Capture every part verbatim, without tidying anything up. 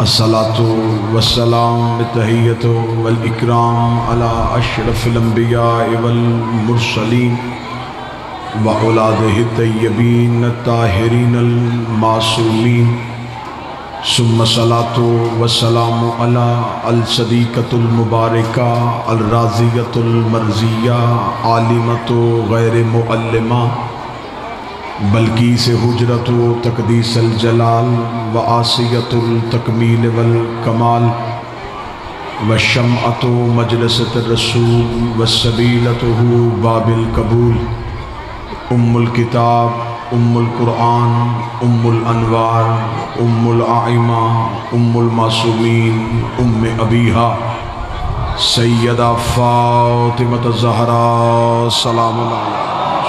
अस्सलातु वस्सलाम तहियतु वल इकराम अला अशरफिल अंबिया वल मुरसलीन व औलादिहि तय्यबीन ताहिरीन अल मासूमीन सुम्मा सलातु वस्सलामु अला अल सदीक़तुल मुबारका अल राज़ियतुल मर्ज़िया आलिमतु गैर मुअल्लिमा बल्कि से हुजरत तकदीसल जलाल व आसियतुल तकमील वल कमाल व शमअतु मजलिसत रसूल व सबीलतुहु बाबिल कबूल उम्मुल किताब उम्मुल कुरान उम्मुल अनवार उम्मुल आइमा उम्मुल मासूमीन उम्मे अबीहा सैयदा फातिमा ज़हरा सलाम अलैहा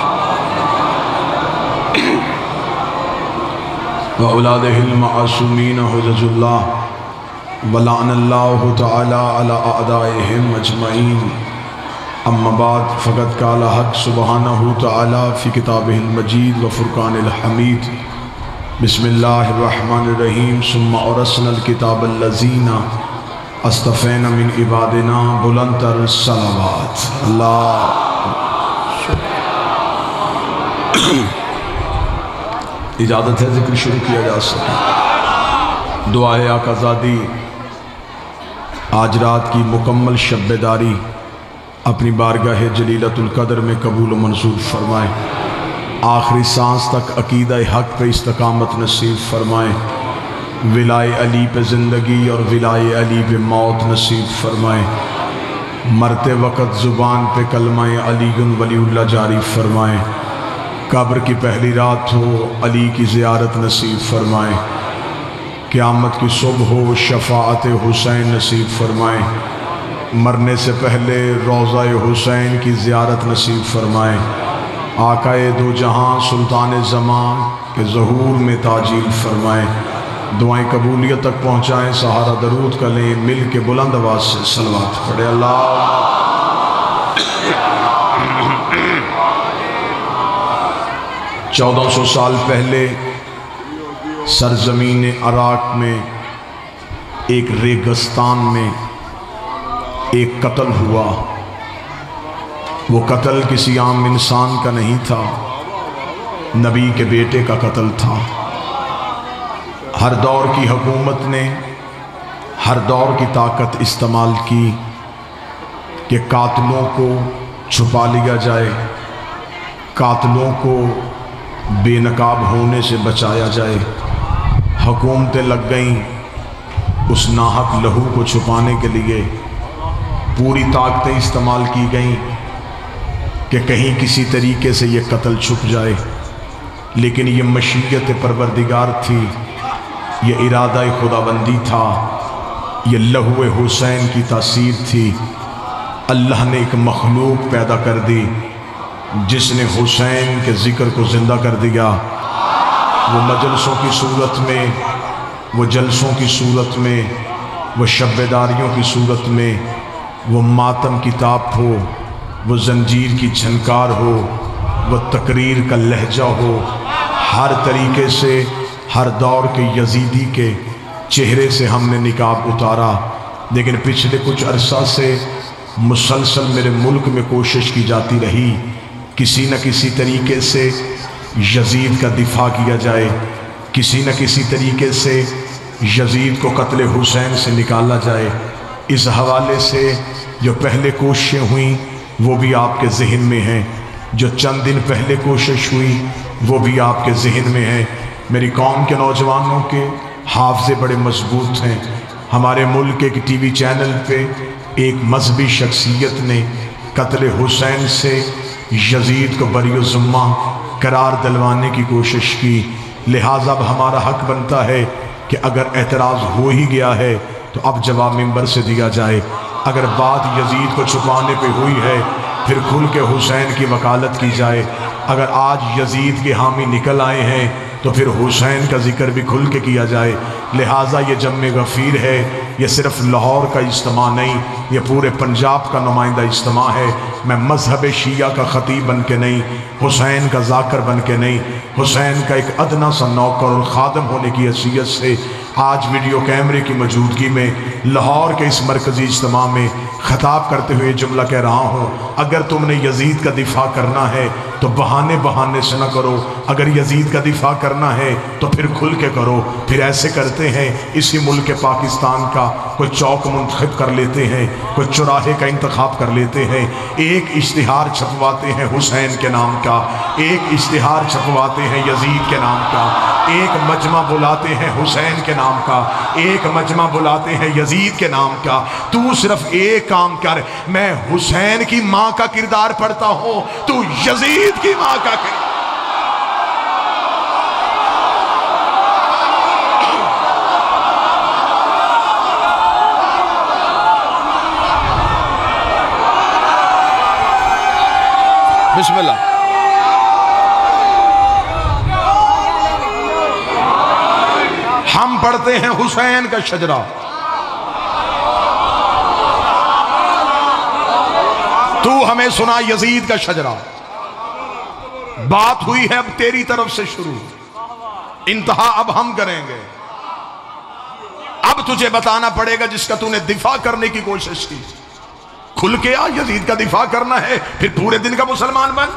व औलादिहिल मासूमीन हुज़्ज़ुल्लाह व लअनल्लाहु तआला अला अअदाइहिम अजमईन अम्मा बाद फ़क़द क़ाला हक़ सुब्हानहु तआला फ़ी किताबिहिल मजीद व फ़ुरक़ानिल हमीद बिस्मिल्लाहिर रहमानिर रहीम सुम्मा औरसनल किताबल लज़ीना अस्तफ़ैना मिन इबादिना बुलंदतर सलावात अल्लाह। इजाज़त है ज़िक्र शुरू किया जा सके। दुआए आकाज़ादी आज रात की मुकम्मल शब्बेदारी अपनी बारगाह जलीलतुल क़द्र में कबूल मंजूर फरमाए। आखिरी सांस तक अकीदा हक़ पे इस्तकामत नसीब फरमाए। विलाए अली पे ज़िंदगी और विलाए अली पे मौत नसीब फरमाए। मरते वक़्त ज़ुबान पे कलमाए अलीयुन वलीउल्लाह जारी फरमाए। कब्र की पहली रात हो अली की ज़ियारत नसीब फरमाए। क़यामत की सुबह हो शफ़ाअत हुसैन नसीब फरमाए। मरने से पहले रोज़ा हुसैन की ज़ियारत नसीब फरमाए। आकाए दो जहां सुल्तान ज़मान के ज़हूर में ताजील फरमाए। दुआएं कबूलियत तक पहुँचाएँ। सहारा दरूद का लें मिल के बुलंद आवाज़ से सलवात पढ़े। अल्लाह चौदह सौ साल पहले सरजमीन इराक़ में एक रेगिस्तान में एक कत्ल हुआ। वो कत्ल किसी आम इंसान का नहीं था, नबी के बेटे का कत्ल था। हर दौर की हुकूमत ने हर दौर की ताकत इस्तेमाल की कि कातलों को छुपा लिया जाए, कातलों को बेनकाब होने से बचाया जाए। हुकूमतें लग गईं उस नाहक लहू को छुपाने के लिए। पूरी ताकतें इस्तेमाल की गईं कि कहीं किसी तरीके से ये कत्ल छुप जाए। लेकिन ये मशीयत परवरदिगार थी, ये इरादा खुदाबंदी था, ये लहू हुसैन की तासीर थी। अल्लाह ने एक मखलूक पैदा कर दी जिसने हुसैन के ज़िक्र को ज़िंदा कर दिया। वो मजलसों की सूरत में, वो जलसों की सूरत में, वो शब्बेदारियों की सूरत में, वो मातम की ताप हो, वो जंजीर की झनकार हो, वो तकरीर का लहजा हो। हर तरीके से हर दौर के यजीदी के चेहरे से हमने निकाब उतारा। लेकिन पिछले कुछ अरसा से मुसलसल मेरे मुल्क में कोशिश की जाती रही किसी न किसी तरीके से यजीद का दिफा किया जाए, किसी न किसी तरीके से यजीद को कत्ल हुसैन से निकाला जाए। इस हवाले से जो पहले कोशिशें हुई वो भी आपके जहन में हैं, जो चंद दिन पहले कोशिश हुई वो भी आपके जहन में है। मेरी कौम के नौजवानों के हाफ़ज़े बड़े मजबूत हैं। हमारे मुल्क के टीवी चैनल पे एक मजहबी शख्सियत ने कत्ल हुसैन से यजीद को बरी ज़िम्मा करार दिलवाने की कोशिश की। लिहाजा अब हमारा हक बनता है कि अगर एतराज़ हो ही गया है तो अब जवाब मिंबर से दिया जाए। अगर बात यजीद को छुपाने पे हुई है फिर खुल के हुसैन की वकालत की जाए। अगर आज यजीद के हामी निकल आए हैं तो फिर हुसैन का जिक्र भी खुल के किया जाए। लिहाजा ये जम्मे गफ़ीर है, ये सिर्फ़ लाहौर का इज्तिमा नहीं ये पूरे पंजाब का नुमाइंदा इज्तिमा है। मैं मजहब शिया का ख़तीब बन के नहीं, हुसैन का जाकर बन के नहीं, हुसैन का एक अदना सा नौकर और ख़ादम होने की हैसियत से आज वीडियो कैमरे की मौजूदगी में लाहौर के इस मरकज़ी इज्तिमा में ख़िताब करते हुए जुमला कह रहा हूँ, अगर तुमने यजीद का दिफा करना है तो बहाने बहाने से न करो, अगर यजीद का दिफा करना है तो फिर खुल के करो। फिर ऐसे करते हैं, इसी मुल्क पाकिस्तान का कोई चौक मुंतखब कर लेते हैं, कोई चौराहे का इंतखाब कर लेते हैं, एक इश्तिहार छपवाते हैं हुसैन के नाम का, एक इश्तिहार छपवाते हैं यजीद के नाम का, एक मजमा बुलाते हैं हुसैन के नाम का, एक मजमा बुलाते हैं यजीद के नाम का। तू सिर्फ एक काम कर, मैं हुसैन की माँ का किरदार पढ़ता हूँ, तू यजीद की माँ का किरदार। बिस्मिल्लाह। हम पढ़ते हैं हुसैन का शजरा। तू हमें सुना यजीद का शजरा। बात हुई है अब तेरी तरफ से शुरू, इंतहा अब हम करेंगे। अब तुझे बताना पड़ेगा जिसका तूने दिफा करने की कोशिश की, खुल के आ। यजीद का दिफा करना है फिर पूरे दिन का मुसलमान बन,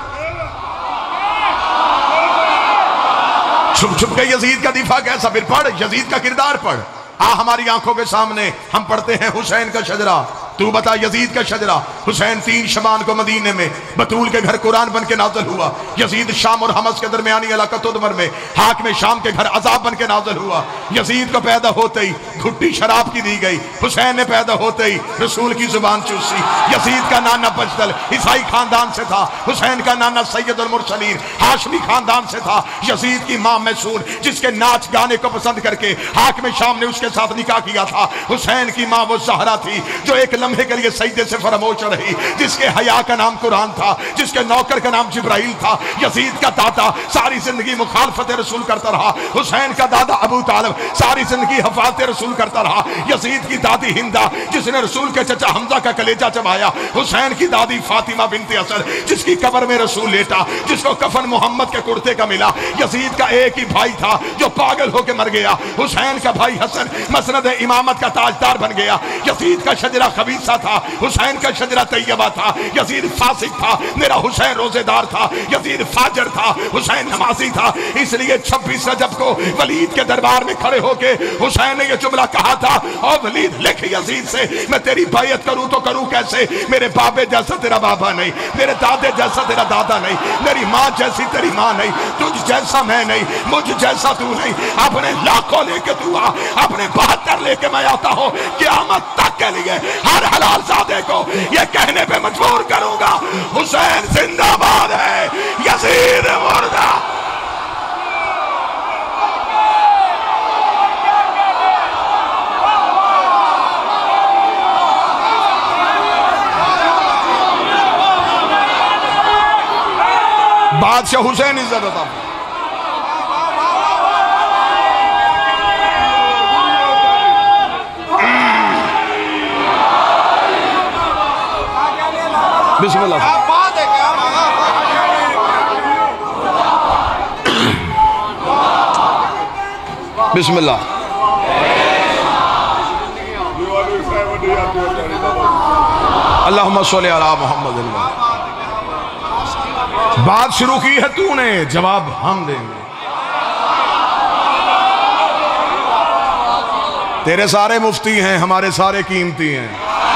छुप छुप के यजीद का दिफा कैसा? फिर पढ़, यजीद का किरदार पढ़। आ हमारी आंखों के सामने हम पढ़ते हैं हुसैन का शजरा। तू बता यजीद का शजरा। हुसैन तीन शबान को मदीने में बतूल के घर कुरान बन के नाजल हुआ। यजीद शाम और हमस के दरमियानी इलाका तुदमर में हाक में शाम के घर अजाब बन के नाजल हुआ। यजीद को पैदा होते ही घुट्टी शराब की दी गई। हुसैन ने पैदा होते ही रसूल की जुबान चूसी। यजीद का नाना बजदल ईसाई खानदान से था, हुसैन का नाना सैयदुल मुरसलीन हाशमी खानदान से था। यजीद की मां मैसूर जिसके नाच गाने को पसंद करके हाक में शाम ने उसके साथ निकाह किया था। हुसैन की मां वो ज़हरा थी जो एक लम्हे के लिए सजदे से फरामोश रही, जिसके हया का नाम कुरान था, जिसके नौकर का नाम जिब्राइल था। यजीद का दादा सारी जिंदगी मुखालफत रसूल करता रहा। हुसैन का दादा अबू तालिब सारी जिंदगी हिफाजत रसूल करता रहा। यजीद की दादी हिंदा जिसने रसूल के चचा हमजा का कलेजा चबाया। हुसैन की दादी फातिमा बिनते असद जिसकी कब्र में रसूल लेटा, जिसको कफन मोहम्मद के कुर्ते का मिला। यजीद का एक ही भाई था जो पागल होकर मर गया। हुसैन का भाई हसन मसनद इमामत का ताजदार बन गया। यजीद का शजरा खबीसा था, हुसैन का शजरा तैयबा था। यजीद फासिक था, मेरा हुसैन रोजेदार था। यजीद फाजर था, हुसैन नमाजी था। इसलिए छब्बीस रजब को वलीद के दरबार में खड़े होकर हुसैन ने यह जुमला कहा था, और वलीद लिख यजीद से, मैं तेरी बैयत करूं तो करूं कैसे? मेरे बाबे जैसा तेरा बाबा नहीं, मेरे दादे जैसा तेरा दादा नहीं, मेरी माँ जैसी तेरी माँ नहीं, तुझ जैसा मैं नहीं, मुझ जैसा तू नहीं। अपने लाखों लेके तू आ, अपने बहत्तर लेके मैं आता हूं। क़यामत तक के लिए हर हलाल ज़ादे को ये कहने पे मजबूर करूंगा, हुसैन जिंदाबाद है, यजीद मुर्दा। बादशाह हुसैन इज्जत अता। बिस्मिल्लाह। बिस्मिल्लाह। अल्लाहुम्मा सल्ली अला मुहम्मद। बात शुरू की है तूने, जवाब हम देंगे। तेरे सारे मुफ्ती हैं, हमारे सारे कीमती हैं।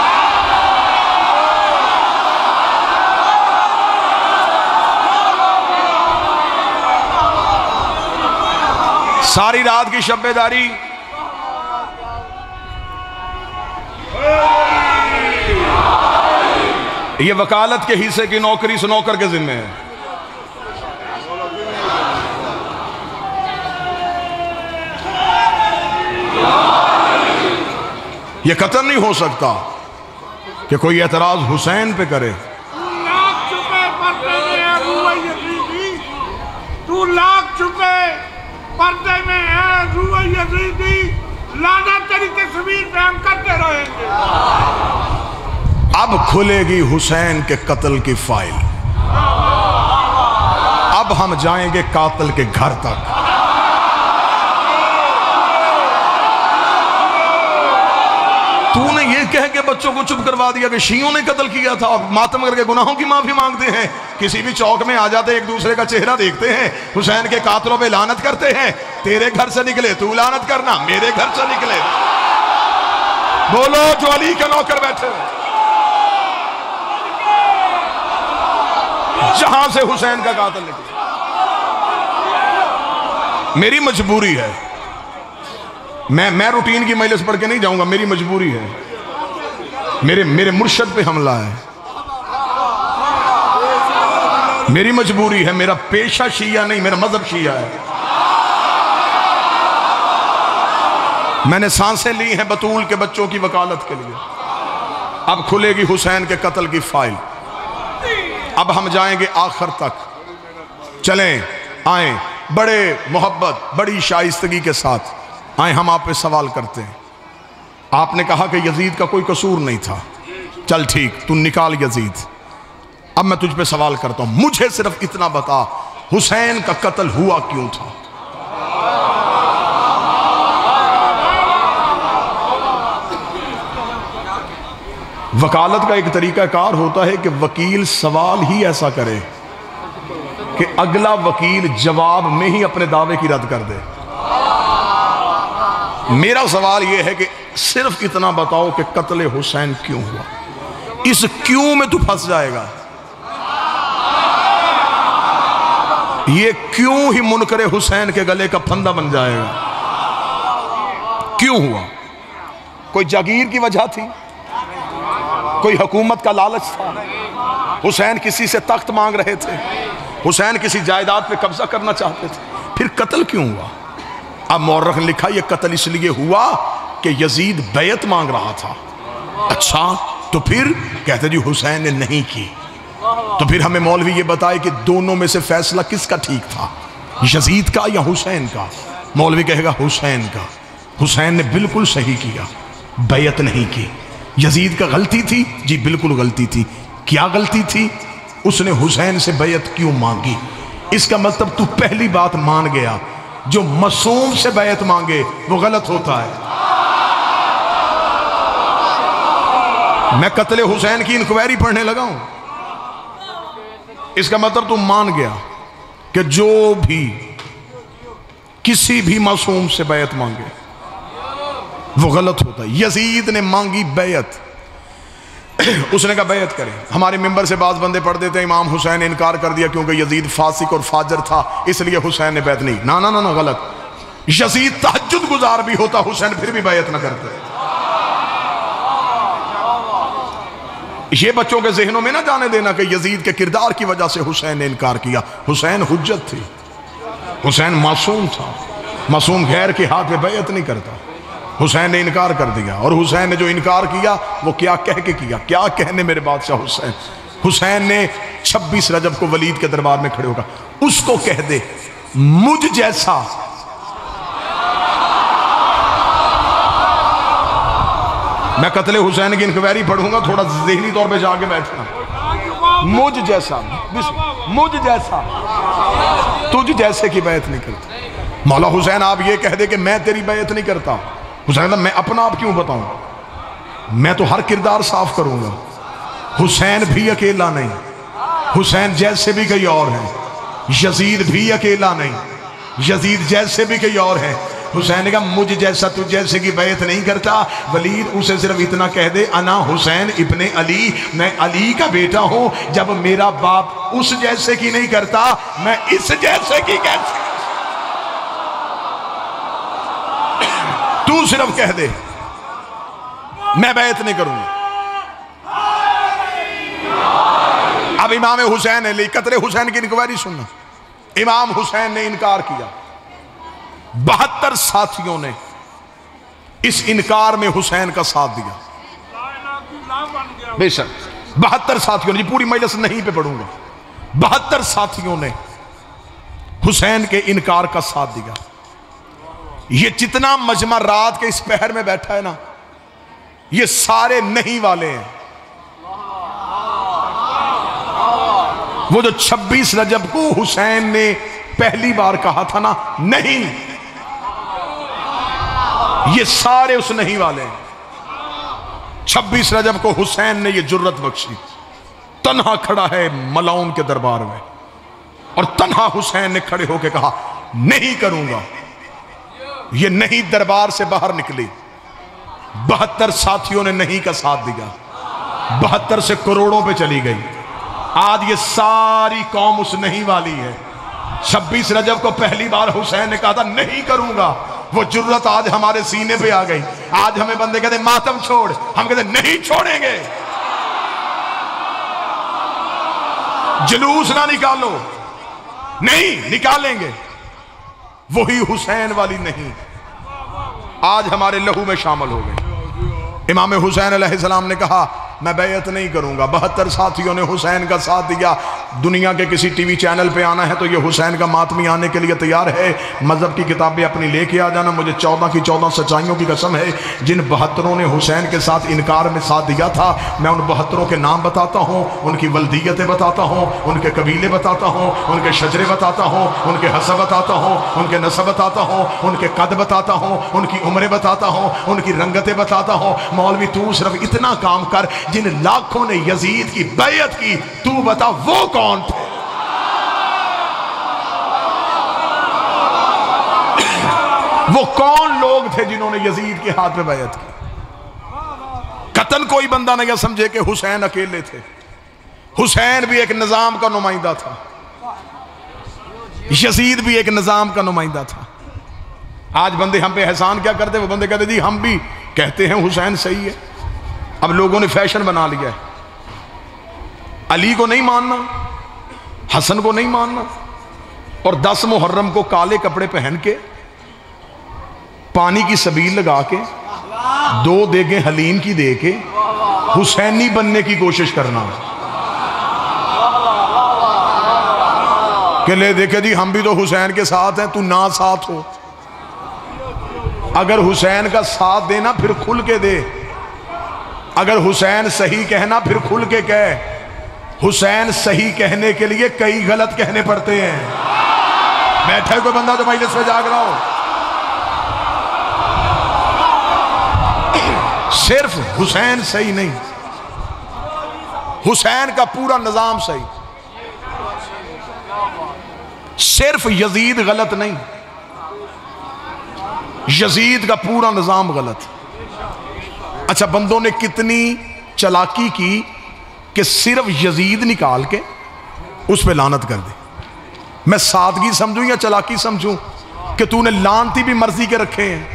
सारी रात की शब्बेदारी ये वकालत के हिस्से की नौकरी से नौकर के जिम्मे है। ये कत्ल नहीं हो सकता कि कोई एतराज हुसैन पे करे। तू लाख छुपे पर्दे में है, रूह यजीदी लाना तेरी तस्वीर पे हम करते रहेंगे। अब खुलेगी हुसैन के कत्ल की फाइल। अब हम जाएंगे कातिल के घर तक। तूने ये कह के बच्चों को चुप करवा दिया कि शियों ने कत्ल किया था और मातम करके गुनाहों की माफी मांगते हैं। किसी भी चौक में आ जाते एक दूसरे का चेहरा देखते हैं, हुसैन के कातलों पे लानत करते हैं। तेरे घर से निकले तू लानत करना, मेरे घर से निकले बोलो जो अली के नौकर बैठे जहां से हुसैन का कातिल निकले। मेरी मजबूरी है, मैं मैं रूटीन की मजलिस पढ़ के नहीं जाऊंगा, मेरी मजबूरी है। मेरे मेरे मुर्शद पे हमला है, मेरी मजबूरी है। मेरा पेशा शिया नहीं, मेरा मजहब शिया है। मैंने सांसें ली हैं बतूल के बच्चों की वकालत के लिए। अब खुलेगी हुसैन के कत्ल की फाइल। अब हम जाएंगे आखिर तक। चलें, आए, बड़े मोहब्बत बड़ी शाइस्तगी के साथ आए, हम आप पे सवाल करते हैं। आपने कहा कि यजीद का कोई कसूर नहीं था, चल ठीक, तू निकाल यजीद। अब मैं तुझ पे सवाल करता हूं, मुझे सिर्फ इतना बता, हुसैन का कत्ल हुआ क्यों था? वकालत का एक तरीकाकार होता है कि वकील सवाल ही ऐसा करे कि अगला वकील जवाब में ही अपने दावे की रद्द कर दे। मेरा सवाल यह है कि सिर्फ इतना बताओ कि कत्ल हुसैन क्यों हुआ। इस क्यों में तू फंस जाएगा। ये क्यों ही मुनकरे हुसैन के गले का फंदा बन जाएगा। क्यों हुआ? कोई जागीर की वजह थी, कोई हुकूमत का लालच था, हुसैन किसी से तख्त मांग रहे थे, हुसैन किसी जायदाद पे कब्जा करना चाहते थे, फिर कत्ल क्यों हुआ? अब मौर्रख ने लिखा यह कत्ल इसलिए हुआ कि यजीद बैत मांग रहा था। अच्छा, तो फिर कहते जी हुसैन ने नहीं की। तो फिर हमें मौलवी ये बताए कि दोनों में से फैसला किसका ठीक था, यजीद का या हुसैन का? मौलवी कहेगा हुसैन का। हुसैन ने बिल्कुल सही किया, बैत नहीं की। यजीद का गलती थी? जी बिल्कुल गलती थी। क्या गलती थी? उसने हुसैन से बैत क्यों मांगी? इसका मतलब तू पहली बात मान गया, जो मासूम से बैत मांगे वो गलत होता है। मैं कत्ले हुसैन की इंक्वायरी पढ़ने लगा हूं, इसका मतलब तू मान गया कि जो भी किसी भी मासूम से बैत मांगे वो गलत होता है। यजीद ने मांगी बैत, उसने कहा बैत करें। हमारे मेंबर से बाज बंदे पढ़ देते हैं इमाम हुसैन ने इनकार कर दिया क्योंकि यजीद फासिक और फाजर था, इसलिए हुसैन ने बैत नहीं। ना ना ना ना, गलत। यजीद तहज्जुद गुजार भी होता, हुसैन फिर भी बैत ना करते। ये बच्चों के जहनों में ना जाने देना कि यजीद के किरदार की वजह से हुसैन ने इनकार किया। हुसैन हुज्जत थी, हुसैन मासूम था, मासूम गैर के हाथ में बैत नहीं करता। हुसैन ने इनकार कर दिया, और हुसैन ने जो इनकार किया वो क्या कह के किया? क्या कहने मेरे बादशाह हुसैन। हुसैन ने छब्बीस रजब को वलीद के दरबार में खड़े होकर उसको कह दे, मुझ जैसा मैं कत्ले हुसैन की इंक्वायरी पढ़ूंगा, थोड़ा ज़हनी तौर पे जाके बैठना। मुझ जैसा, मुझ जैसा, तुझ जैसे की बैत नहीं करता। मौला हुसैन आप ये कह दे कि मैं तेरी बैत नहीं करता, हुसैन मैं अपना आप क्यों बताऊं? मैं तो हर किरदार साफ करूंगा। हुसैन भी अकेला नहीं, हुसैन जैसे भी कई और हैं। यजीद भी अकेला नहीं, यजीद जैसे भी कई और हैं। हुसैन ने कहा मुझ जैसा तुझ जैसे की बैत नहीं करता। वलीद उसे सिर्फ इतना कह दे, अना हुसैन इब्ने अली, मैं अली का बेटा हूं। जब मेरा बाप उस जैसे की नहीं करता, मैं इस जैसे की कैसे? तू सिर्फ कह दे मैं बैत नहीं करूंगा। अब इमाम हुसैन ने ली कत्ले हुसैन की इंक्वायरी सुनना। इमाम हुसैन ने इनकार किया, बहत्तर साथियों ने इस इनकार में हुसैन का साथ दिया। बेशक बहत्तर साथियों ने, पूरी मजलिस नहीं पे पढ़ूंगा, बहत्तर साथियों ने हुसैन के इनकार का साथ दिया। ये जितना मजमा रात के इस पहर में बैठा है ना, ये सारे नहीं वाले हैं। वो जो छब्बीस रजब को हुसैन ने पहली बार कहा था ना, नहीं, ये सारे उस नहीं वाले हैं। छब्बीस रजब को हुसैन ने ये जुर्रत बख्शी, तन्हा खड़ा है मलाउन के दरबार में, और तन्हा हुसैन ने खड़े होकर कहा नहीं करूंगा। ये नहीं दरबार से बाहर निकली, बहत्तर साथियों ने नहीं का साथ दिया, बहत्तर से करोड़ों पे चली गई। आज ये सारी कौम उस नहीं वाली है। छब्बीस रजब को पहली बार हुसैन ने कहा था नहीं करूंगा, वो जुर्रत आज हमारे सीने पे आ गई। आज हमें बंदे कहते मातम छोड़, हम कहते नहीं छोड़ेंगे। जुलूस ना निकालो, नहीं निकालेंगे। वही हुसैन वाली नहीं आज हमारे लहू में शामिल हो गई। इमाम हुसैन अलैहिस्सलाम ने कहा मैं बैयत नहीं करूंगा। बहत्तर साथियों ने हुसैन का साथ दिया। दुनिया के किसी टीवी चैनल पे आना है तो ये हुसैन का मातमी आने के लिए तैयार है। मजहब की किताबें अपनी लेके आ जाना। मुझे चौदह की चौदह सच्चाइयों की कसम है, जिन बहत्तरों ने हुसैन के साथ इनकार में साथ दिया था, मैं उन बहत्तरों के नाम बताता हूँ, उनकी वल्दियतें बताता हूँ, उनके कबीले बताता हूँ, उनके शजरे बताता हूँ, उनके हसब बताता हूँ, उनके नसब बताता हूँ, उनके कद बताता हूँ, उनकी उम्रें बताता हूँ, उनकी रंगतें बताता हूँ। मौलवी तू सिर्फ इतना काम कर, जिन लाखों ने यजीद की बैयत की, तू बता वो कौन थे? वो कौन लोग थे जिन्होंने यजीद के हाथ में बैयत की? कतन कोई बंदा नहीं समझे कि हुसैन अकेले थे। हुसैन भी एक निजाम का नुमाइंदा था, यजीद भी एक निजाम का नुमाइंदा था। आज बंदे हम पे एहसान क्या करते? वो बंदे कहते जी हम भी कहते हैं हुसैन सही है। अब लोगों ने फैशन बना लिया है, अली को नहीं मानना, हसन को नहीं मानना, और दस मुहर्रम को काले कपड़े पहन के पानी की सबील लगा के दो देगे हलीम की दे के हुसैनी बनने की कोशिश करना कि ले देखे जी हम भी तो हुसैन के साथ हैं, तू ना साथ हो। अगर हुसैन का साथ देना फिर खुल के दे, अगर हुसैन सही कहना फिर खुल के कह। हुसैन सही कहने के लिए कई गलत कहने पड़ते हैं। बैठा कोई बंदा तो मजलिस में जाग रहा हो, सिर्फ हुसैन सही नहीं, हुसैन का पूरा निजाम सही। सिर्फ यजीद गलत नहीं, यजीद का पूरा निजाम गलत। अच्छा, बंदों ने कितनी चालाकी की कि सिर्फ यजीद निकाल के उस पे लानत कर दी। मैं सादगी समझूं या चालाकी समझूं कि तूने लानती भी मर्जी के रखे हैं।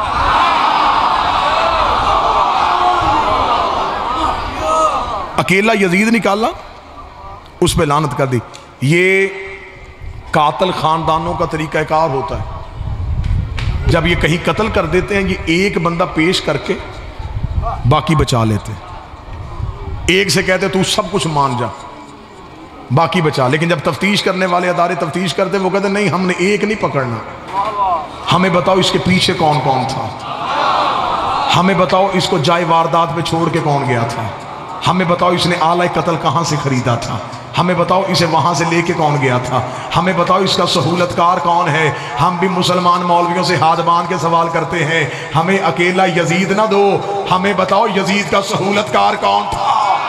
अकेला यजीद निकाला, उस पे लानत कर दी। ये कातल खानदानों का तरीकाकार होता है। जब ये कहीं कत्ल कर देते हैं, ये एक बंदा पेश करके बाकी बचा लेते हैं। एक से कहते तू सब कुछ मान जा, बाकी बचा। लेकिन जब तफ्तीश करने वाले अदारे तफ्तीश करते, वो कहते नहीं हमने एक नहीं पकड़ना, हमें बताओ इसके पीछे कौन कौन था, हमें बताओ इसको जाए वारदात पे छोड़ के कौन गया था, हमें बताओ इसने आला कत्ल कहाँ से खरीदा था, हमें बताओ इसे वहां से लेके कौन गया था, हमें बताओ इसका सहूलतकार कौन है। हम भी मुसलमान मौलवियों से हाथ बांध के सवाल करते हैं, हमें अकेला यजीद ना दो, हमें बताओ यजीद का सहूलतकार कौन था।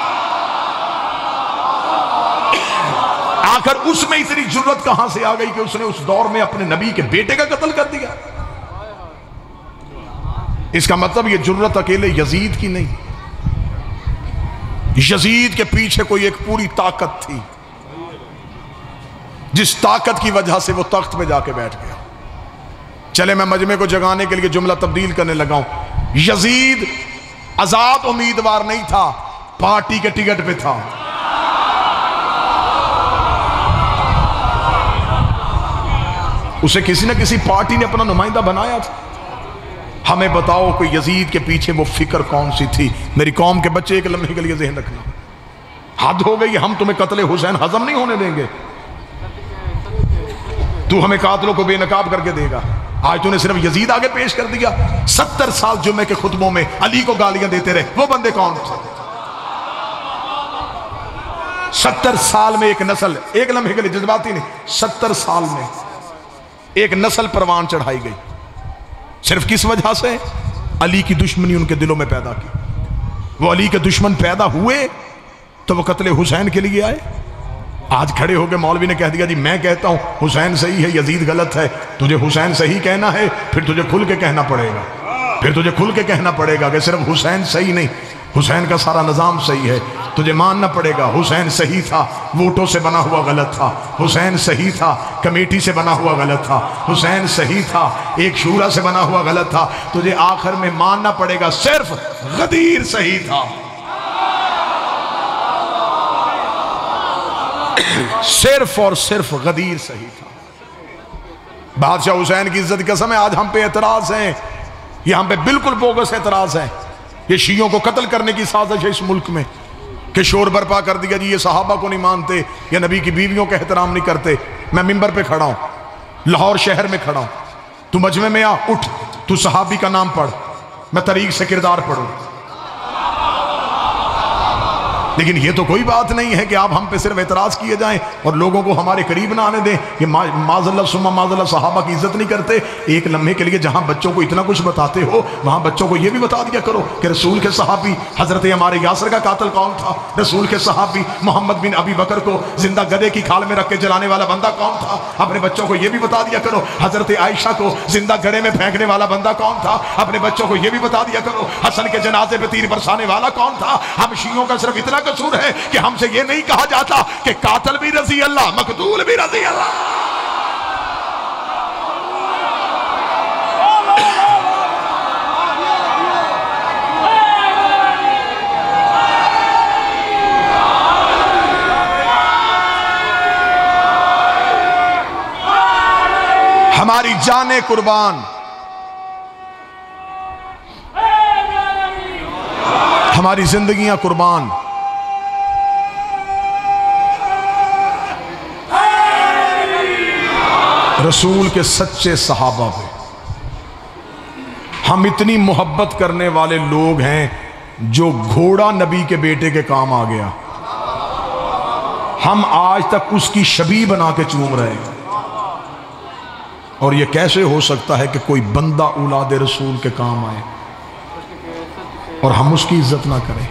आखिर उसमें इतनी जुर्रत कहां से आ गई कि उसने उस दौर में अपने नबी के बेटे का कत्ल कर दिया। इसका मतलब ये जुर्रत अकेले यजीद की नहीं, यजीद के पीछे कोई एक पूरी ताकत थी, जिस ताकत की वजह से वो तख्त पे जाके बैठ गया। चले मैं मजमे को जगाने के लिए जुमला तब्दील करने लगा हूं। यजीद आजाद उम्मीदवार नहीं था, पार्टी के टिकट पे था। उसे किसी न किसी पार्टी ने अपना नुमाइंदा बनाया था। हमें बताओ कि यजीद के पीछे वो फिक्र कौन सी थी। मेरी कौम के बच्चे एक लम्हे के लिए ज़हन रखना, हद हो गई, हम तुम्हें कत्ले हुसैन हजम नहीं होने देंगे। तू हमें कातलों को बेनकाब करके देगा। आज तूने सिर्फ यजीद आगे पेश कर दिया। सत्तर साल जुम्मे के खुतबों में अली को गालियां देते रहे, वो बंदे कौन थे? सत्तर साल में एक नस्ल, एक लम्हे के लिए जज्बाती नहीं, सत्तर साल में एक नस्ल परवान चढ़ाई गई। सिर्फ किस वजह से? अली की दुश्मनी उनके दिलों में पैदा की। वो अली के दुश्मन पैदा हुए तो वो कत्ले हुसैन के लिए आए। आज खड़े होकर मौलवी ने कह दिया जी मैं कहता हूं हुसैन सही है, यजीद गलत है। तुझे हुसैन सही कहना है, फिर तुझे खुल के कहना पड़ेगा, फिर तुझे खुल के कहना पड़ेगा कि सिर्फ हुसैन सही नहीं, हुसैन का सारा निज़ाम सही है। तुझे मानना पड़ेगा हुसैन सही था, वोटों से बना हुआ गलत था। हुसैन सही था, कमेटी से बना हुआ गलत था। हुसैन सही था, एक शूरा से बना हुआ गलत था। तुझे आखिर में मानना पड़ेगा सिर्फ गदीर सही था। सिर्फ और सिर्फ गदीर सही था। बादशाह हुसैन की इज्जत की कसम है, आज हम पे एतराज है, ये हम पे बिल्कुल बोगस एतराज है। ये शियों को कत्ल करने की साजिश है इस मुल्क में, कि शोर बर्पा कर दिया जी ये सहाबा को नहीं मानते, ये नबी की बीवियों का एहतराम नहीं करते। मैं मिंबर पे खड़ा हूं, लाहौर शहर में खड़ा हूं, तू मजमे में आ, उठ, तू सहाबी का नाम पढ़, मैं तरीक से किरदार पढ़ूं। लेकिन ये तो कोई बात नहीं है कि आप हम पे सिर्फ एतराज किए जाएं और लोगों को हमारे करीब ना आने दें। ये माज़ल्लाह सुम्मा माज़ल्लाह सहाबा की इज्जत नहीं करते। एक लम्हे के लिए जहां बच्चों को इतना कुछ बताते हो, वहां बच्चों को ये भी बता दिया करो कि रसूल के सहाबी हजरत हमारे यासर का कातिल कौन था, रसूल के सहाबी मोहम्मद बिन अबी बकर को जिंदा गधे की खाल में रख के जलाने वाला बंदा कौन था। अपने बच्चों को यह भी बता दिया करो हजरत आयशा को जिंदा गड़े में फेंकने वाला बंदा कौन था। अपने बच्चों को यह भी बता दिया करो हसन के जनाजे पे तीर बरसाने वाला कौन था। हम शियों का सिर्फ इतना कसूर है कि हमसे यह नहीं कहा जाता कि कातिल भी रजी अल्लाह, मकतूल भी रजी अल्लाह। हमारी जाने कुर्बान, हमारी जिंदगियां कुर्बान, रसूल के सच्चे सहाबा पे। हम इतनी मोहब्बत करने वाले लोग हैं जो घोड़ा नबी के बेटे के काम आ गया, हम आज तक उसकी शबी बना के चूम रहे हैं। और यह कैसे हो सकता है कि कोई बंदा औलाद रसूल के काम आए और हम उसकी इज्जत ना करें।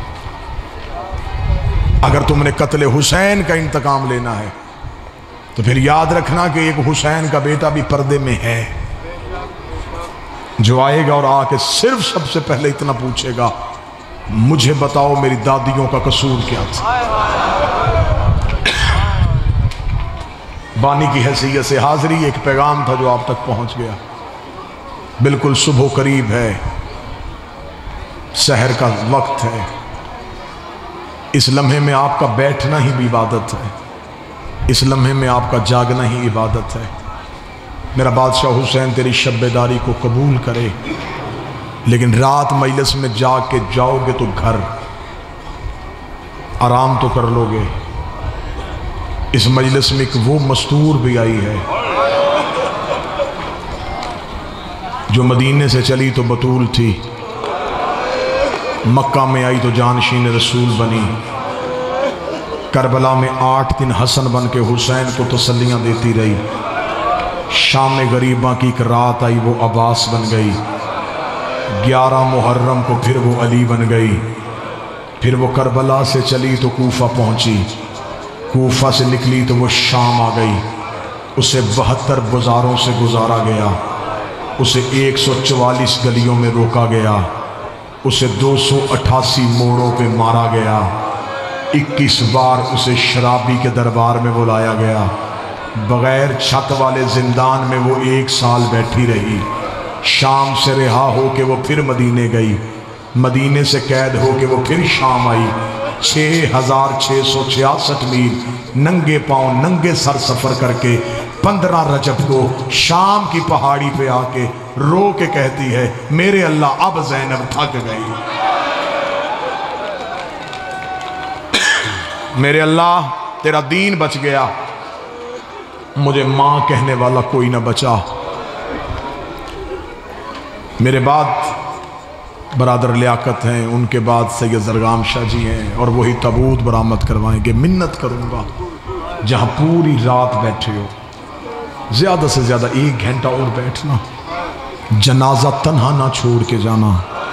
अगर तुमने कत्ले हुसैन का इंतकाम लेना है तो फिर याद रखना कि एक हुसैन का बेटा भी पर्दे में है, जो आएगा और आके सिर्फ सबसे पहले इतना पूछेगा, मुझे बताओ मेरी दादियों का कसूर क्या था। बानी की हैसियत से हाजिरी एक पैगाम था जो आप तक पहुंच गया। बिल्कुल सुबह करीब है, सहर का वक्त है। इस लम्हे में आपका बैठना ही भी इबादत है, इस लम्हे में आपका जागना ही इबादत है। मेरा बादशाह हुसैन तेरी शब्बेदारी को कबूल करे, लेकिन रात मजलिस में जाग के जाओगे तो घर आराम तो कर लोगे। इस मजलिस में एक वो मस्तूर भी आई है जो मदीने से चली तो बतूल थी, मक्का में आई तो जानशीन रसूल बनी, करबला में आठ दिन हसन बन के हुसैन को तसल्लियाँ देती रही, शाम में गरीबा की एक रात आई वो अब्बास बन गई, ग्यारह मुहर्रम को फिर वो अली बन गई, फिर वो करबला से चली तो कूफा पहुंची, कूफा से निकली तो वो शाम आ गई। उसे बहत्तर बाजारों से गुजारा गया, उसे एक सौ चवालीस गलियों में रोका गया, उसे दो सौ अट्ठासी मोड़ों पे मारा गया, इक्कीस बार उसे शराबी के दरबार में बुलाया गया, बगैर छत वाले जिंदान में वो एक साल बैठी रही, शाम से रिहा हो के वो फिर मदीने गई, मदीने से कैद हो के वो फिर शाम आई, छः हजार छः सौ छियासठ मील नंगे पांव नंगे सर सफ़र करके पंद्रह रजब को शाम की पहाड़ी पे आके रो के कहती है, मेरे अल्लाह अब ज़ैनब थक गई, मेरे अल्लाह तेरा दीन बच गया, मुझे माँ कहने वाला कोई ना बचा। मेरे बाद बरादर लियाकत हैं, उनके बाद सैयद जरगाम शाह जी हैं, और वही तबूत बरामद करवाएंगे। मिन्नत करूँगा जहाँ पूरी रात बैठे हो, ज़्यादा से ज़्यादा एक घंटा और बैठना, जनाजा तन्हा ना छोड़ के जाना।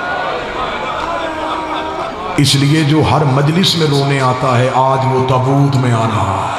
इसलिए जो हर मजलिस में रोने आता है, आज वो तबूत में आ रहा है।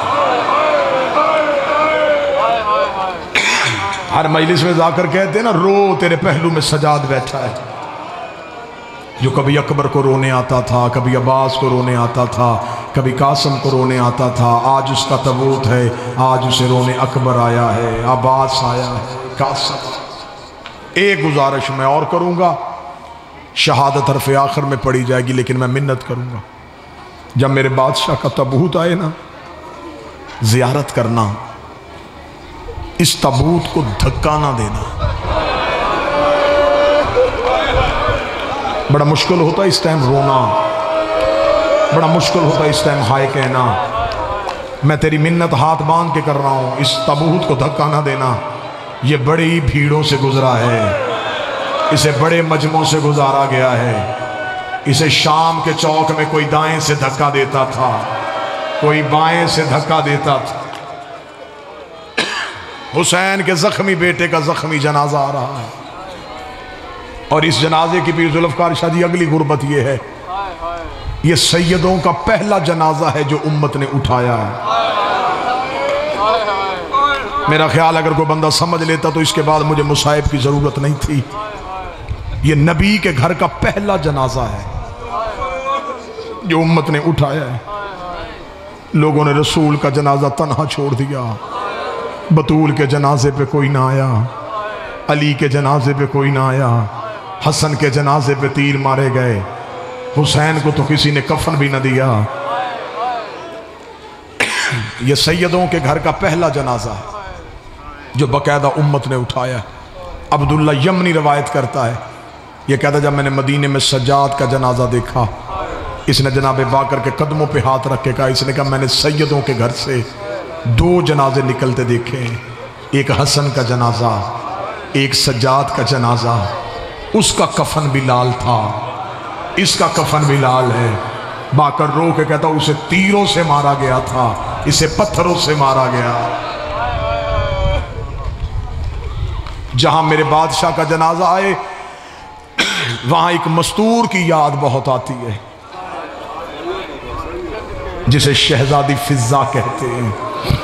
हर मजलिस में जाकर कहते हैं ना, रो तेरे पहलू में सजाद बैठा है। जो कभी अकबर को रोने आता था, कभी अब्बास को रोने आता था, कभी कासम को रोने आता था, आज उसका तबूत है, आज उसे रोने अकबर आया है, अब्बास आया है, कासम। एक गुजारिश मैं और करूँगा, शहादत हरफ आखिर में पड़ी जाएगी, लेकिन मैं मिन्नत करूँगा, जब मेरे बादशाह का तबूत आए ना, ज़ियारत करना, इस तबूत को धक्का ना देना। बड़ा मुश्किल होता है इस टाइम रोना, बड़ा मुश्किल होता है इस टाइम हाय कहना। मैं तेरी मिन्नत हाथ बांध के कर रहा हूँ, इस तबूत को धक्का ना देना। ये बड़ी भीड़ों से गुजरा है, इसे बड़े मजमों से गुजारा गया है। इसे शाम के चौक में कोई दाएं से धक्का देता था, कोई बाएं से धक्का देता था। हुसैन के जख्मी बेटे का जख्मी जनाजा आ रहा है, और इस जनाजे की पीर जुल्फकार शाह जी अगली गुर्बत ये है, ये सैयदों का पहला जनाजा है जो उम्मत ने उठाया है। मेरा ख्याल अगर कोई बंदा समझ लेता तो इसके बाद मुझे मुसाहिब की जरूरत नहीं थी। ये नबी के घर का पहला जनाजा है जो उम्मत ने उठाया है। लोगों ने रसूल का जनाजा तन्हा छोड़ दिया, बतूल के जनाजे पे कोई ना आया, अली के जनाजे पे कोई ना आया, हसन के जनाजे पे तीर मारे गए, हुसैन को तो किसी ने कफन भी न दिया। ये सैयदों के घर का पहला जनाजा है जो बकायदा उम्मत ने उठाया। अब्दुल्ला यमनी रवायत करता है, ये कहता जब मैंने मदीने में सज्जाद का जनाजा देखा, इसने जनाब बाकर के कदमों पे हाथ रख के कहा, इसने कहा मैंने सैयदों के घर से दो जनाजे निकलते देखे, एक हसन का जनाजा, एक सज्जाद का जनाजा। उसका कफन भी लाल था, इसका कफन भी लाल है। बाकर रो के कहता उसे तीरों से मारा गया था, इसे पत्थरों से मारा गया। जहां मेरे बादशाह का जनाजा आए, वहां एक मस्तूर की याद बहुत आती है, जिसे शहजादी फिजा कहते हैं।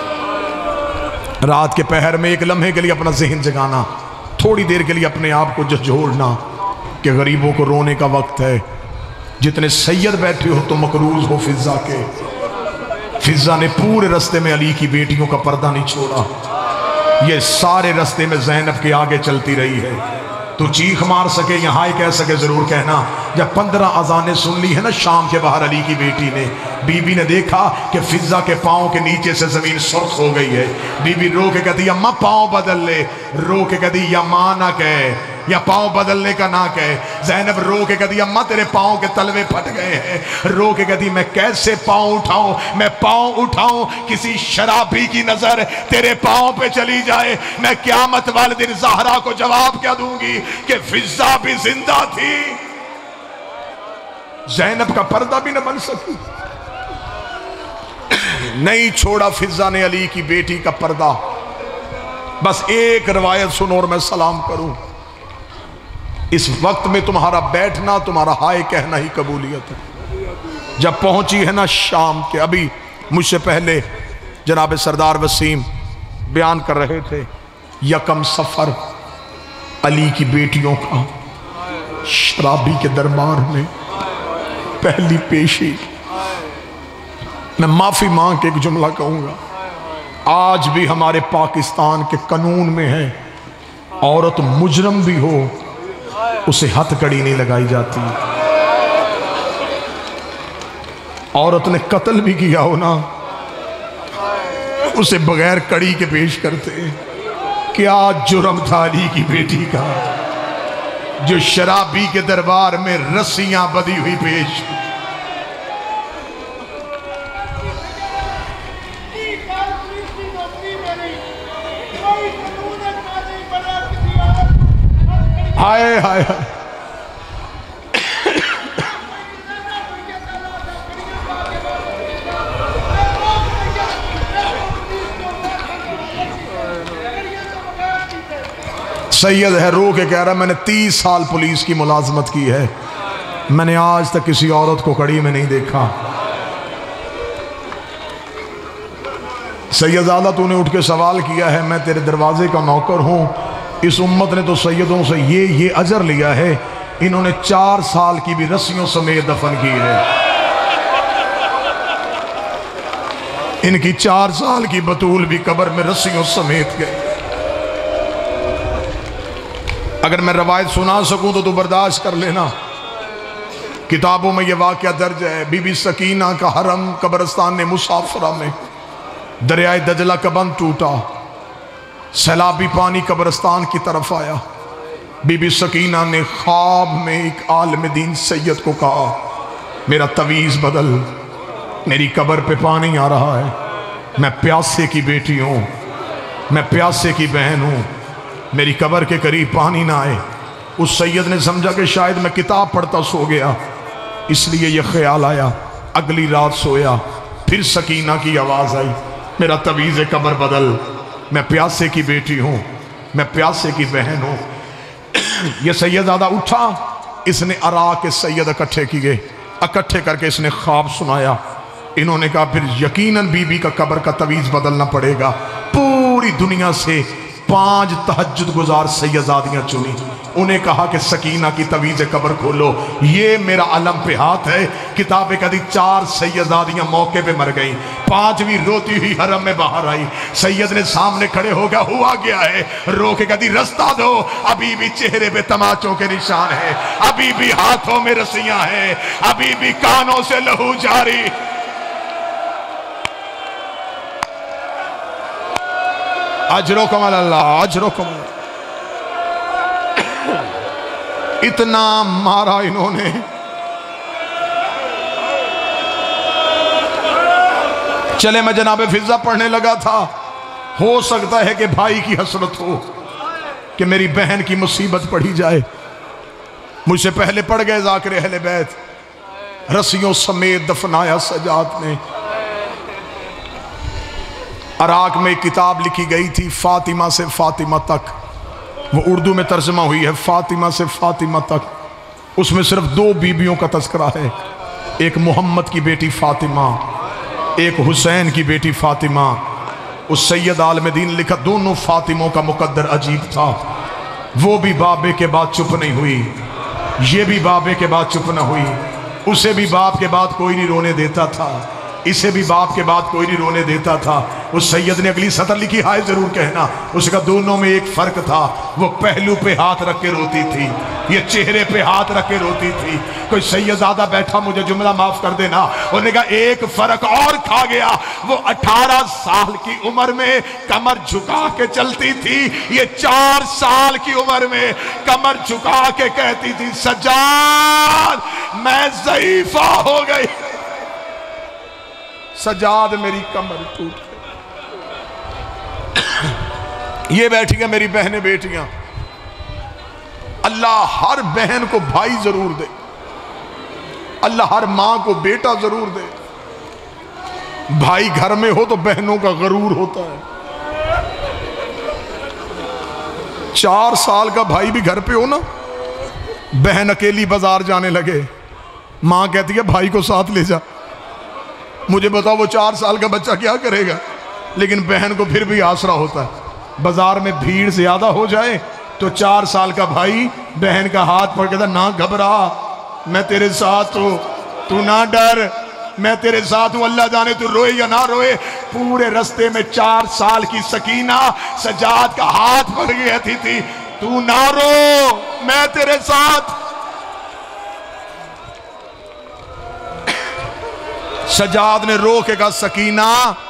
रात के पहर में एक लम्हे के लिए अपना जहन जगाना, थोड़ी देर के लिए अपने आप को झकझोरना कि गरीबों को रोने का वक्त है। जितने सैयद बैठे हो तो मकरूज हो फिजा के। फिजा ने पूरे रास्ते में अली की बेटियों का पर्दा नहीं छोड़ा, ये सारे रास्ते में ज़ैनब के आगे चलती रही है। तो चीख मार सके या हाय कह सके जरूर कहना। जब पंद्रह अजानें सुन ली है ना शाम के बाहर अली की बेटी ने, बीबी ने देखा कि फिजा के पाँव के नीचे से जमीन सुर्ख हो गई है। बीबी रो के कहती अम्मा पाँव बदल ले, रो के कहती या माँ ना कहे, या पाँव बदलने का ना कहे। ज़ैनब रो के कहती अम्मा तेरे पाँव के तलवे फट गए हैं। रो के कहती मैं कैसे पाँव उठाऊं, मैं पाँव उठाऊं किसी शराबी की नजर तेरे पाँव पे चली जाए, मैं क़यामत वाले दिन ज़हरा को जवाब क्या दूंगी कि फिजा भी जिंदा थी। ज़ैनब का पर्दा भी न बन सकी, नहीं छोड़ा फिजा ने अली की बेटी का पर्दा। बस एक रवायत सुनो और मैं सलाम करूं। इस वक्त में तुम्हारा बैठना, तुम्हारा हाय कहना ही कबूलियत है। जब पहुंची है ना शाम के, अभी मुझसे पहले जनाब सरदार वसीम बयान कर रहे थे, यकम सफर अली की बेटियों का शराबी के दरबार में पहली पेशी। मैं माफी मांग के एक जुमला कहूंगा, आज भी हमारे पाकिस्तान के कानून में है, औरत मुजरम भी हो उसे हथकड़ी नहीं लगाई जाती। औरत ने कत्ल भी किया हो ना, उसे बगैर कड़ी के पेश करते। क्या जुर्म था अली की बेटी का, जो शराबी के दरबार में रस्सियां बंधी हुई पेश। हाय हाय हाय। सैयद है, रो के कह रहा मैंने तीस साल पुलिस की मुलाजमत की है, मैंने आज तक किसी औरत को कड़ी में नहीं देखा। सैयदादा तूने उठ के सवाल किया है, मैं तेरे दरवाजे का नौकर हूं। इस उम्मत ने तो सैयदों से ये ये अजर लिया है, इन्होंने चार साल की भी रस्सियों समेत दफन की है। इनकी चार साल की बतूल भी कब्र में रस्सियों समेत गए। अगर मैं रवायत सुना सकूं तो तू बर्दाश्त कर लेना। किताबों में यह वाक़या दर्ज है, बीबी सकीना का हरम कब्रिस्तान ने मुसाफरा में दरियाए दजला का बंद टूटा, सैलाबी पानी कब्रिस्तान की तरफ आया। बीबी सकीना ने ख्वाब में एक आलिम दीन सैयद को कहा, मेरा तवीज़ बदल, मेरी कब्र पे पानी आ रहा है, मैं प्यासे की बेटी हूँ, मैं प्यासे की बहन हूँ, मेरी कब्र के करीब पानी ना आए। उस सैयद ने समझा कि शायद मैं किताब पढ़ता सो गया, इसलिए यह ख्याल आया। अगली रात सोया, फिर सकीना की आवाज़ आई, मेरा तवीज़ कब्र बदल, मैं प्यासे की बेटी हूँ, मैं प्यासे की बहन हूँ। यह सैयदादा उठा, इसने अरा के सैयद इकट्ठे किए, इकट्ठे करके इसने ख्वाब सुनाया। इन्होंने कहा फिर यकीनन बीबी का कब्र का तवीज़ बदलना पड़ेगा। पूरी दुनिया से पांच तहज्जुद गुजार सैयदादियां चुनी। उन्हें कहा कि सकीना की तवीज़ कब्र खोलो, ये मेरा अलम पे हाथ है। किताबें कहती चार सैयदादियां मौके पे मर गई, पांचवी रोती हुई हरम में बाहर आई। सैयद ने सामने खड़े हो गया, हुआ गया है, रो के कहती रास्ता दो, अभी भी चेहरे पे तमाचों के निशान है, अभी भी हाथों में रस्सियां हैं, अभी भी कानों से लहू जारी। अजरो कमल अल्लाह, अजरो कमल। इतना मारा इन्होंने, चले मैं जनाबे फिजा पढ़ने लगा था। हो सकता है कि भाई की हसरत हो कि मेरी बहन की मुसीबत पड़ी जाए। मुझसे पहले पड़ गए ज़ाकिर अहले बैत, रस्सियों समेत दफनाया सजाद ने। अराक में एक किताब लिखी गई थी, फातिमा से फातिमा तक, वो उर्दू में तर्जमा हुई है, फातिमा से फातिमा तक। उसमें सिर्फ दो बीबियों का तस्करा है, एक मोहम्मद की बेटी फातिमा, एक हुसैन की बेटी फातिमा। उस सैयद आलम दीन लिखा, दोनों फातिमों का मुकद्दर अजीब था। वो भी बाबे के बाद चुप नहीं हुई, ये भी बाबे के बाद चुप न हुई। उसे भी बाप के बाद कोई नहीं रोने देता था, इसे भी बाप के बाद कोई नहीं रोने देता था। उस सैयद ने अगली सतर लिखी, हाय जरूर कहना, उसका दोनों में एक फर्क था, वो पहलू पे हाथ रख के रोती थी, ये चेहरे पे हाथ रख के रोती थी। कोई सैयदादा बैठा, मुझे जुमला माफ कर देना, उन्होंने कहा एक फर्क और खा गया, वो अठारह साल की उम्र में कमर झुका के चलती थी, ये चार साल की उम्र में कमर झुका के कहती थी, सजाद मैं ज़ईफ़ा हो गई, सजाद मेरी कमर टूट गई। ये बैठी है मेरी बहनें बेटियां। अल्लाह हर बहन को भाई जरूर दे, अल्लाह हर मां को बेटा जरूर दे। भाई घर में हो तो बहनों का गरूर होता है। चार साल का भाई भी घर पे हो ना, बहन अकेली बाजार जाने लगे, मां कहती है भाई को साथ ले जा। मुझे बताओ वो चार साल का बच्चा क्या करेगा, लेकिन बहन को फिर भी आसरा होता है। बाजार में भीड़ ज्यादा हो जाए तो चार साल का भाई बहन का हाथ पकड़ के, ना घबरा, मैं तेरे साथ हूं, तू ना डर, मैं तेरे साथ हूं, अल्लाह जाने तू रोए या ना रोए। पूरे रास्ते में चार साल की सकीना सजाद का हाथ पकड़ के कहती थी, तू ना रो, मैं तेरे साथ। सजाद ने रो के कहा, सकीना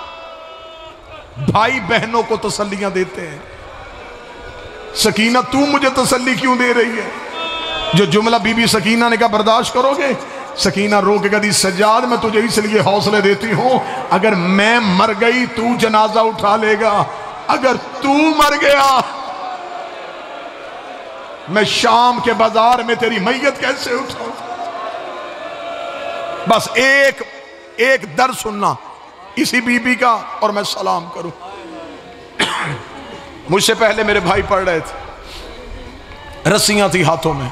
भाई बहनों को तसल्लियां देते हैं, सकीना तू मुझे तसल्ली क्यों दे रही है? जो जुमला बीबी सकीना ने कहा बर्दाश्त करोगे? सकीना रो के कहती, सजाद मैं तुझे इसलिए हौसले देती हूं, अगर मैं मर गई तू जनाजा उठा लेगा, अगर तू मर गया मैं शाम के बाजार में तेरी मैयत कैसे उठाऊं? बस एक एक दर्द सुनना इसी बीबी का और मैं सलाम करूं। मुझसे पहले मेरे भाई पढ़ रहे थे, रस्सियां थी हाथों में।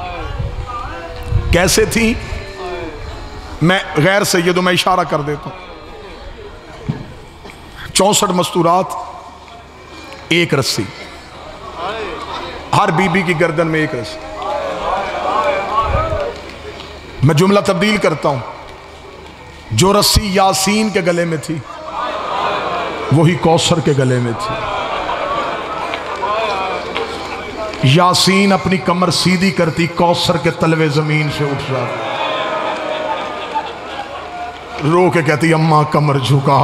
कैसे थी? मैं गैर सैयदों में इशारा कर देता हूं। चौसठ मस्तूरात, एक रस्सी, हर बीबी की गर्दन में एक रस्सी। मैं जुमला तब्दील करता हूं। जो रस्सी यासीन के गले में थी वही कौसर के गले में थी। यासीन अपनी कमर सीधी करती, कौसर के तलवे जमीन से उठ जाती, रो के कहती अम्मा कमर झुका,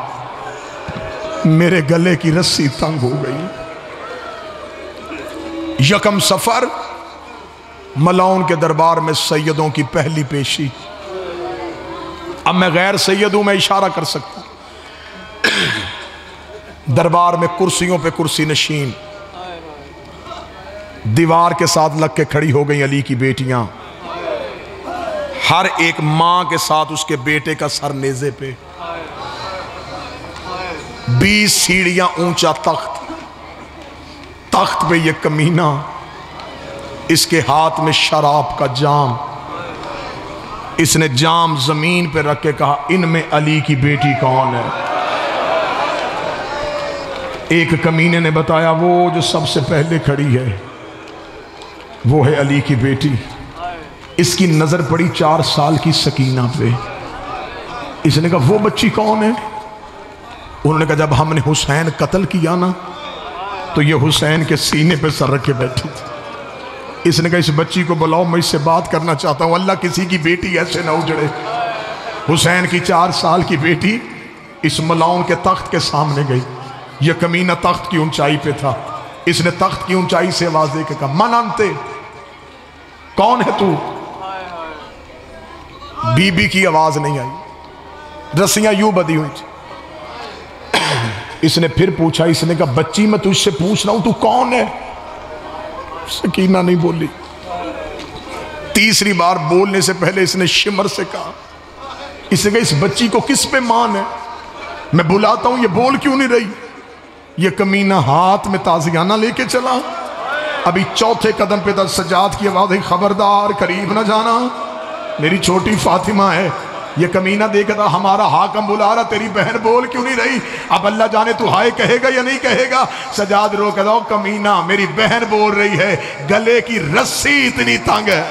मेरे गले की रस्सी तंग हो गई। यकम सफर मलाउन के दरबार में सैयदों की पहली पेशी। अब मैं गैर सैयद हूं, मैं इशारा कर सकता हूं। दरबार में कुर्सियों पे कुर्सी नशीन, दीवार के साथ लग के खड़ी हो गई अली की बेटियां। हर एक मां के साथ उसके बेटे का सर नेजे पे। बीस सीढ़ियां ऊंचा तख्त, तख्त पे ये कमीना, इसके हाथ में शराब का जाम। इसने जाम जमीन पे रख के कहा इनमें अली की बेटी कौन है? एक कमीने ने बताया वो जो सबसे पहले खड़ी है वो है अली की बेटी। इसकी नजर पड़ी चार साल की सकीना पे। इसने कहा वो बच्ची कौन है? उन्होंने कहा जब हमने हुसैन कत्ल किया ना तो ये हुसैन के सीने पे सर रख के बैठी थी। इसने कहा इस बच्ची को बुलाओ, मैं इससे बात करना चाहता हूं। अल्लाह किसी की बेटी ऐसे ना उजड़े। हुसैन की चार साल की बेटी इस मलाउन के तख्त के सामने गई। यह कमीना तख्त की ऊंचाई पे था। इसने तख्त की ऊंचाई से आवाज दे के कहा मन अंते, कौन है तू? बीबी की आवाज नहीं आई, रस्सियां यूं बंधी हुई थी। इसने फिर पूछा, इसने कहा बच्ची मैं तुझसे पूछ रहा हूं तू कौन है? सकीना नहीं बोली। तीसरी बार बोलने से पहले इसने शिमर से कहा, इसने कहा इस बच्ची को किस पे मान है? मैं बुलाता हूं ये बोल क्यों नहीं रही? ये कमीना हाथ में ताजियाना लेके चला। अभी चौथे कदम पे था सजाद की आवाज है खबरदार करीब ना जाना, मेरी छोटी फातिमा है। ये कमीना देखा हमारा हाकम बुला रहा, तेरी बहन बोल क्यों नहीं रही? अब अल्लाह जाने तू हाय कहेगा या नहीं कहेगा। सजाद रो कह दो कमीना मेरी बहन बोल रही है, गले की रस्सी इतनी तंग है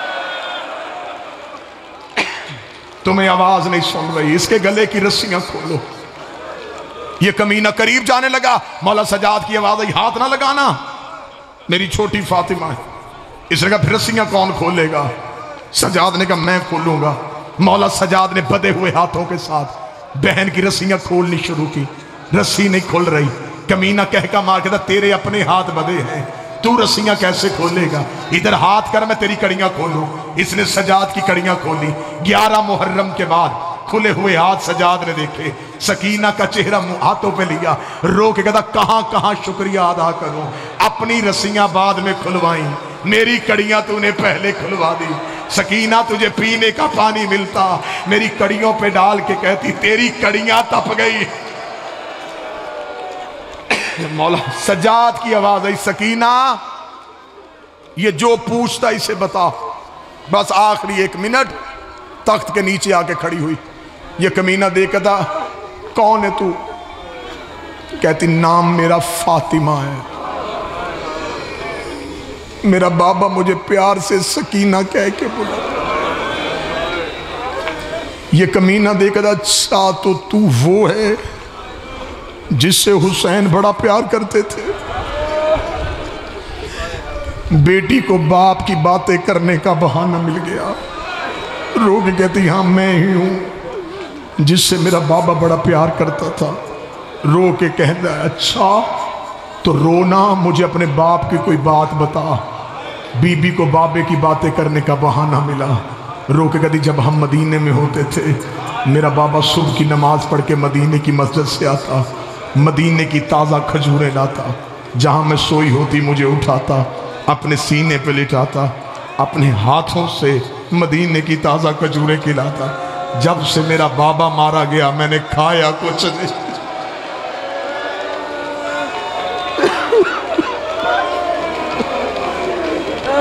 तुम्हें आवाज नहीं सुन रही, इसके गले की रस्सियां खोलो। ये कमीना करीब जाने लगा। मौला सजाद की आवाज आई हाथ ना लगाना, मेरी छोटी फातिमा है। इसने कहा फिर रस्सियां कौन खोलेगा? सजाद ने कहा मैं खोलूंगा। मौला सजाद ने बधे हुए हाथों के साथ बहन की रस्सियां खोलनी शुरू की। रस्सी नहीं खोल रही। कमीना कह का मार के तेरे अपने हाथ बधे हैं, तू रस्सियां कैसे खोलेगा? इधर हाथ कर मैं तेरी कड़ियां खोलूं। इसने सजाद की कड़ियां खोली। ग्यारह मुहर्रम के बाद खुले हुए हाथ सजाद ने देखे। सकीना का चेहरा हाथों पे लिया, रो के कहता कहां कहां शुक्रिया अदा करूं। अपनी रस्सियां बाद में खुलवाई, मेरी कड़ियां तूने पहले खुलवा दी। सकीना तुझे पीने का पानी मिलता, मेरी कड़ियों पे डाल के कहती तेरी कड़ियां तप गई। मौला सजाद की आवाज आई सकीना ये जो पूछता इसे बता। बस आखिरी एक मिनट तख्त के नीचे आके खड़ी हुई। ये कमीना देखता कौन है तू? कहती नाम मेरा फातिमा है, मेरा बाबा मुझे प्यार से सकीना कह के बुला। ये कमीना देखता अच्छा तो तू वो है जिससे हुसैन बड़ा प्यार करते थे। बेटी को बाप की बातें करने का बहाना मिल गया। रो के कहती हाँ मैं ही हूं जिससे मेरा बाबा बड़ा प्यार करता था। रो के कहता अच्छा तो रोना, मुझे अपने बाप की कोई बात बता। बीबी को बाबे की बातें करने का बहाना मिला। रो के कहती जब हम मदीने में होते थे मेरा बाबा सुबह की नमाज पढ़ के मदीने की मस्जिद से आता, मदीने की ताज़ा खजूरें लाता, जहाँ मैं सोई होती मुझे उठाता, अपने सीने पे लिटाता, अपने हाथों से मदीने की ताज़ा खजूरें खिलाता। जब से मेरा बाबा मारा गया मैंने खाया कुछ नहीं।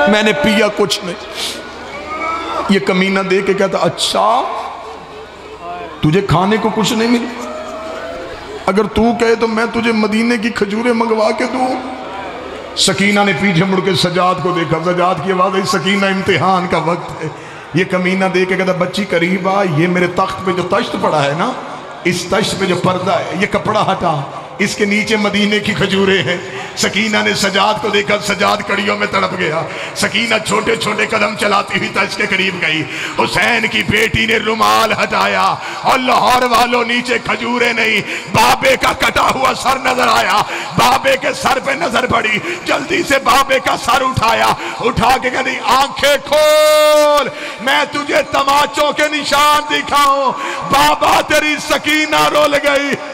मैंने पिया कुछ नहीं। ये कमीना दे के कहता अच्छा तुझे खाने को कुछ नहीं मिला, अगर तू कहे तो मैं तुझे मदीने की खजूरें मंगवा के दूं। सकीना ने पीछे मुड़ के सजाद को देखा, सजाद की आवाज आई सकीना इम्तिहान का वक्त है। ये कमीना दे के कहता बच्ची करीब आ, ये मेरे तख्त पे जो तश्त पड़ा है ना, इस तश्त पे जो पर्दा है ये कपड़ा हटा, इसके नीचे मदीने की खजूरें हैं। सकीना ने सजाद को देखा, सजाद कड़ियों में तड़प गया। सकीना छोटे छोटे कदम चलाती हुई तश्त के करीब गई। हुसैन की बेटी ने रुमाल हटाया और लाहौर वालों नीचे खजूरें नहीं, बाबे का कटा हुआ सर नजर आया। बाबे के सर पे नजर पड़ी, जल्दी से बाबे का सर उठाया, उठा के कहती आंखें खोल, मैं तुझे तमाचों के निशान दिखाऊं। बाबा तेरी सकीना रोल गई।